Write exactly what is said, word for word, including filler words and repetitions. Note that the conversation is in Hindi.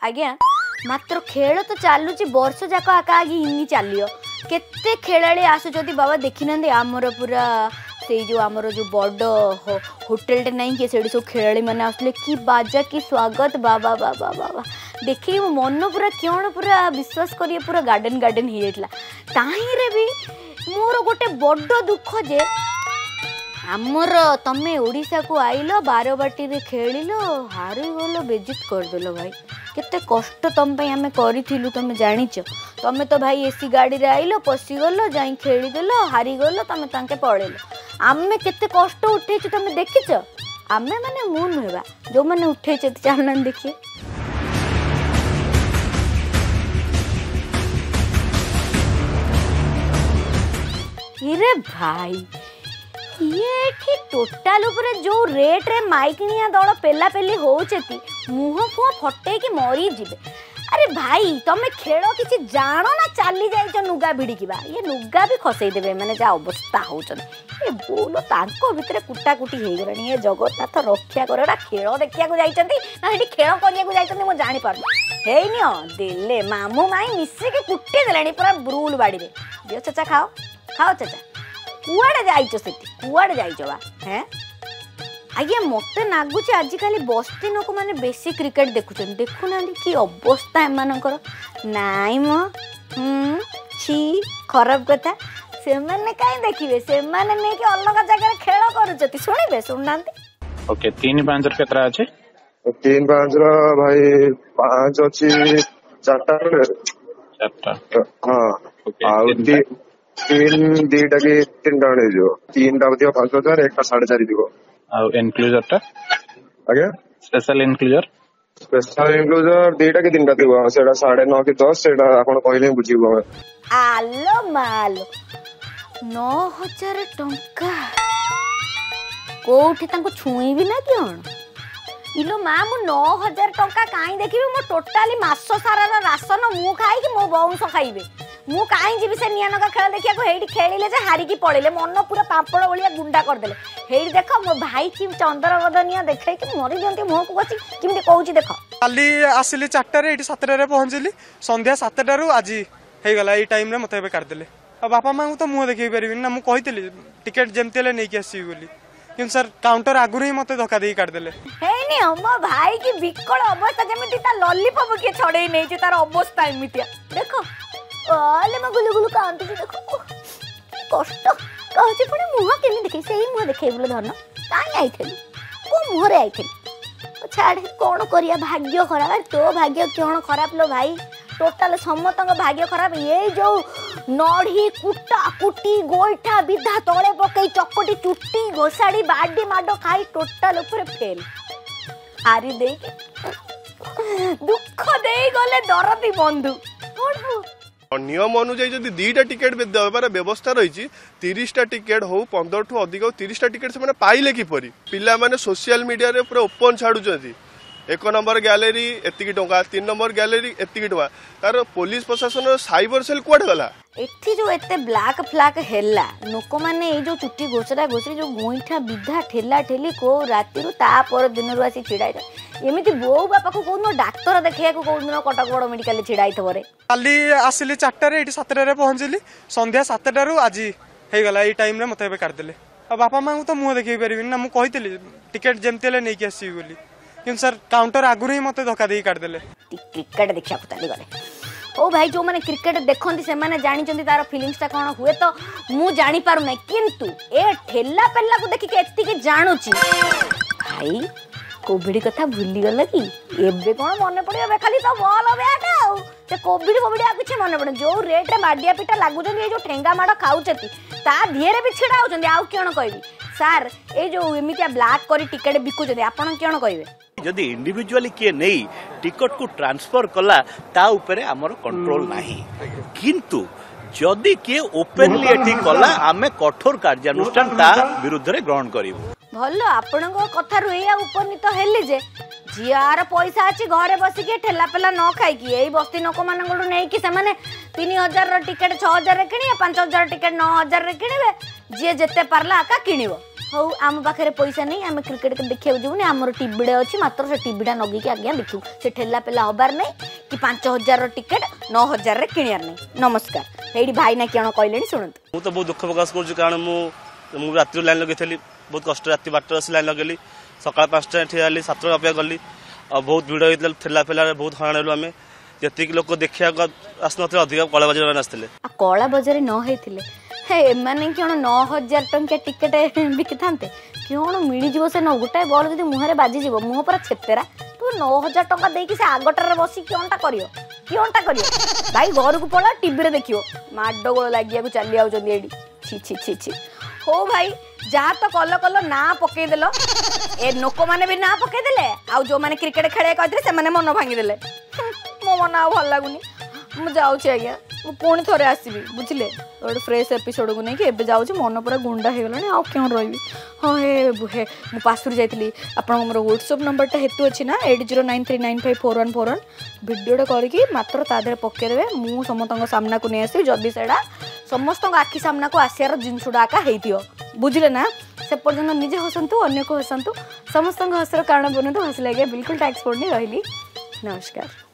आज्ञा मात्र खेल तो चलुची वर्ष जाक आका आगे हिनी चलियो केते खेलाड़ी आसुचती बाबा देखी ना आमर पूरा से जो आमर जो बड़ होटेल टे नहीं कि से सब खेलाड़ी मैंने आसले कि बाजा कि स्वागत बाबा बाबा बाबा देखिए मो मन पूरा क्यों पूरा विश्वास करिए पूरा गार्डन गार्डन हो जाता ताहिरे भी मोर गोटे बड़ दुख जे आमर तमें ओडिशा को आइल बारबाटी रे खेल हारी गल बेजित करदेल भाई केते कष्ट तुम आम करूँ तुम जाच तुम तो भाई एसी गाड़ी रे आइल पशिगल जा खेलीदेल हारीगल तुम तांके पड़ेल आमे केते कष्ट उठे तुम देखिच आमे माने मु नुहबा जो मैंने उठे चलना देखिए इरे भाई ये टोटाल जो रेट रे माइकनिया दल पेला पेली होचती मुह फुह फटे कि मरी जीवे अरे भाई तमें खेल किसी जान ना चली जाइछ नुगा भिड़िकिबा ये नुगा भी खसई देबे माने जा अवस्था होचन ए बोलो तांको भितरे कुटा कुटी हे गरानी ये जगन्नाथ रक्षा करेडा खेल देखिया को जाइछंती ना हेटी खेल करिया को जाइछंती मो जानि पार हेई नियो देले मामू माई मिसे के कुटी देलानी पूरा ब्रूल बाड़ी रे दियो चाचा खाओ खाओ चाचा कुआड़े जाइछ सेठी कुआड़े जाइछ बा हैं आज्ञा मत लगुच आजिकल बस्ती लोक मैंने बेसी क्रिकेट देखुं देखुना कि अवस्था एमकर नाई मो हम्म छी खराब कथा से मैंने कहीं देखिए से मैंने नहीं कि अलग जगह खेल करुचती शुणिबे शुणुना ओके तीन पांच केतरा अछि तीन पांच रो भाई पांच अछि चारटा चारटा हां आउ तीन दीटा के तीन डाणे जो तीन टा दियो पांच हजार एक साढ़े चार दियो आउ इनक्लूजर टा आगे स्पेशल इनक्लूजर स्पेशल इनक्लूजर दीटा के तीन टा दियो सेडा साढ़े नौ के दस सेडा आपण कहले बुझिबो आलो मालो नौ हजार टंका कोठी तांको छुई भी ना कियण इलो मा मु नौ हजार टंका काई देखिबे मो टोटाली मास सारा राशन मु खाई कि मो वंश खाइबे मु काई जीबी से नियानका खेल देखिया को हेडी खेलिले जे हारी की पड़िले मन पूरा पापड़ ओलिया गुंडा कर देले हेडी देखो मो भाई की चंदर गदनिया देखे कि मरि जंती मुह को बसी किमते कहूची देखो काली आसिली चारटा रे एठी सातटा रे पहुंचली संध्या सातटा रु आज हे गला ई टाइम रे मते बे काट देले आ बापा मां तो मुह देखै परिबिन ना मु कहितली टिकट जेमते ले नै कि आसी बोली किन सर काउंटर आगुरी मते धोखा देई काट देले हे नी हम भाई की विकल अवस्था जेमिति ता लॉलीपॉप के छड़े नै जे तार अवस्था एमितिया देखो ओले म गुलु गुलु कांती देखो कष्ट कहछि पुणी मुह केनि देखै सेही मुह देखै बोले धन काई आइथली को मुह रे आइथली छाड़ कोन करिया भाग्य खराब तो भाग्य कोन खराब लो भाई टोटल समतंग भाग्य खराब ये जो नढ़ी कुटा कुटी गोइठा विधा तळे पकई चकटी चुट्टी घोसाड़ी बाडी माडो खाई टोटल ऊपर फेल हारी दे दुख दे गले दरदी बंधु नियम अनुଯାୟୀ ଯଦି ଦିଟା ଟିକେଟ ଦେବାର ବ୍ୟବସ୍ଥା ରହିଛି ତିରିଶଟା ଟିକେଟ ହଉ पंद्रह ठू अधिक तीस टिकेट से पाइले किपरि पिलामाने सोशल मीडिया रे पूरा ओपन छाड़ुचंती एक नंबर गैलरी एतिकी टंका तीन नंबर गैलरी एतिकी टंका तार पुलिस प्रशासन साइबर सेल कुआडे गला एठी जो एते ब्लैक फ्लैक हेला लोक माने ए जो चुट्टी घोसरा घोसरी जो गोइठा विधा ठेला ठेली को राती रु ता पर दिन रु आसी छिड़ाई एमिति बो बापा को कोनो डाक्टर देखिया को कोनो कटक बड़ मेडिकल छिड़ाई थबरे काली आसिली चारटा रे एठी सातटा रे पहुंचली संध्या सातटा रु आज हे गला ई टाइम रे मते बे काट देले आ बापा मां तो मुह देखै परिबिन ना मु कहितली टिकट जेमते ले नै कि आसी बोली किन सर काउंटर आगुरी मते धोखा देई काट देले क्रिकेट देखिया पुताली गले ओ भाई जो माने क्रिकेट देखंती से माने जानि चंती तार फीलिंग्स ता कोन हुए तो मु जानि पारु नै किंतु ए ठेला पेला को देखि के एत्ती के जानुची भाई कोविड कथा भूली गला कि एबे कोन मने पड़ियो बे खाली तो बॉल बैट आ से कोविड कोविड आ किछ मने पड़े जो रेट रे माडिया पिटा लागु जंती ए जो ठेंगा माडो खाउचती ता धिएरे भी छिडा होचंती आउ केन कहबी सर ए जो एमितिया ब्लैक करी टिकट बिकु जंती आपन केन कहबे जदि इंडिविजुअली किए नहीं टिकट को ट्रांसफर कला ता ऊपर हमर कंट्रोल नाही किंतु जदि किए ओपनली एठी कला आमे कठोर कार्यानुष्ठान ता विरुद्ध रे ग्रहण करिवो भलो आपनको कथा रुइया उपनीत हेले जे जियार पैसा अछि घरे बसी के ठेला पेला न खाई की एई बस्ती नक मानगडु नै कि समाने तीन हजार रो टिकट छह हजार रे किनिए पांच हजार टिकट नौ हजार रे किनिबे जे जते पारला का किनिबो हौ आम पाखे पैसा नहीं आम क्रिकेट देखा जीवनी आमर टीवी अच्छी मात्र से टीवीटा नगेकी आज्ञा देखू से ठेला पेला हबार नहीं कि पांच हजार टिकेट नौ हजार रे किणियार नहीं। नमस्कार ये भाई ना क्या कहले शुणु। ମୁଁ ତ ବହୁତ ଦୁଃଖ ପ୍ରକାଶ କରୁଛି କାରଣ ମୁଁ ମୁଁ ରାତିରୁ ଲାଇନ୍ ଲଗେଇଥିଲି ବହୁତ କଷ୍ଟ ରାତି ବାରଟାରେ ଆସି ଲାଇନ୍ ଲଗେଇଲି ସକାଳ ପାଞ୍ଚଟାରେ ଠିଆ ହେଲି ସାତଟା ଅପେକ୍ଷା କଲି ଆଉ ବହୁତ ଭିଡ଼ ହେଇଥିଲା ଠେଲା ଫେଲାରେ ବହୁତ ହଇରାଣ ହେଲୁ ଆମେ ଯେତିକି ଲୋକ ଦେଖିବାକୁ ଆସିନଥିଲେ ଅଧିକ କଳା ବଜାର ମାନେ ଆସିଥିଲେ। କଳା ବଜାର ନ ହେଇଥିଲେ हे एमाने कौन नौ हजार टंकिया टिकेट बिकी था कौन मिलଯିବ से न गोटाए बल जब मुहर बाजिज मुह पूरा छेतेरा तू नौ हजार टंका देकी से आगटार बसी कौनटा करियो कौनटा करियो भाई घर को पड़ा टीवी रे देखियो माडगोल लगिया चली आउछंदी एडी छी छी छी छी हो भाई जहाँ तो कल कल ना पकईदेल ए लोक मैंने भी ना पकईदे आउ जो मैंने क्रिकेट खेल कहते से मन भांगीदे मो मन आ भल लगुनि मुझे आज्ञा पुणी थे आसबि बुझे गोटे फ्रेश एपिसोड को लेकिन एवं जाऊँ मन पूरा गुंडा हो गला आउ क्यों रही हाँ हे हे मुझे पासुरी जाइली आपन मोर व्हाट्सएप नंबरटा हेतु अच्छी ना eight zero nine three nine five four one four one भिडियोटा करके मात्र तादेह पकईदे मुझ समस्त सामना को नहीं आसबि जदि से समस्त आखि सामना को आसार जिनसुडाका हो बुझे ना से पर्यटन निजे हसतु अन्य को हसतु समस्त हसर कारण बनतु हस लगे बिल्कुल टैक्स पड़नी रही। नमस्कार।